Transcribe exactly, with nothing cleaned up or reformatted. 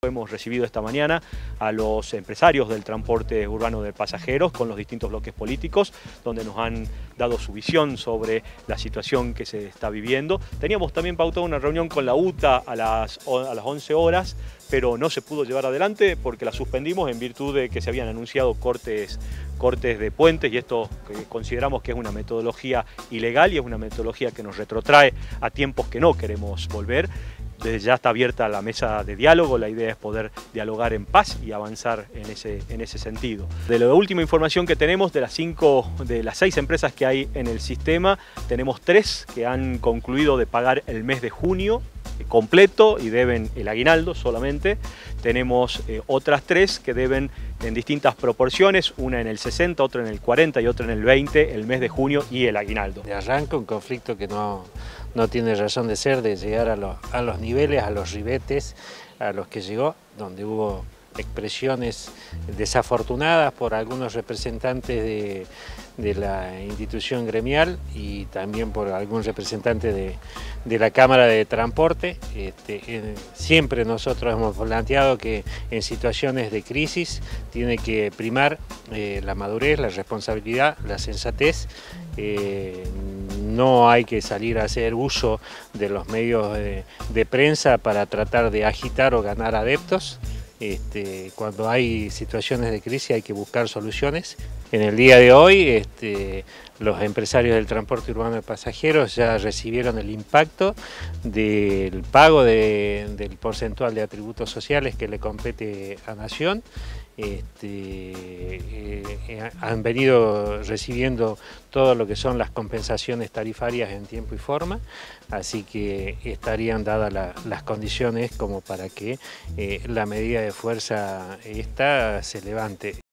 Hemos recibido esta mañana a los empresarios del transporte urbano de pasajeros con los distintos bloques políticos, donde nos han dado su visión sobre la situación que se está viviendo. Teníamos también pautada una reunión con la U T A a las, a las once horas, pero no se pudo llevar adelante porque la suspendimos en virtud de que se habían anunciado cortes, cortes de puentes, y esto que consideramos que es una metodología ilegal y es una metodología que nos retrotrae a tiempos que no queremos volver. Desde ya está abierta la mesa de diálogo, la idea es poder dialogar en paz y avanzar en ese, en ese sentido. De la última información que tenemos, de las, cinco, de las seis empresas que hay en el sistema, tenemos tres que han concluido de pagar el mes de junio completo y deben el aguinaldo solamente. Tenemos eh, otras tres que deben en distintas proporciones, una en el sesenta, otra en el cuarenta y otra en el veinte, el mes de junio y el aguinaldo. De arranque un conflicto que no, no tiene razón de ser, de llegar a los, a los niveles, a los ribetes a los que llegó, donde hubo expresiones desafortunadas por algunos representantes de, de la institución gremial y también por algún representante de, de la Cámara de Transporte. Este, eh, siempre nosotros hemos planteado que en situaciones de crisis tiene que primar eh, la madurez, la responsabilidad, la sensatez. Eh, no hay que salir a hacer uso de los medios de, de prensa para tratar de agitar o ganar adeptos. Este, cuando hay situaciones de crisis hay que buscar soluciones. En el día de hoy este, los empresarios del transporte urbano de pasajeros ya recibieron el impacto del pago de, del porcentual de atributos sociales que le compete a Nación. Este, eh, han venido recibiendo todo lo que son las compensaciones tarifarias en tiempo y forma, así que estarían dadas la, las condiciones como para que eh, la medida de fuerza esta se levante.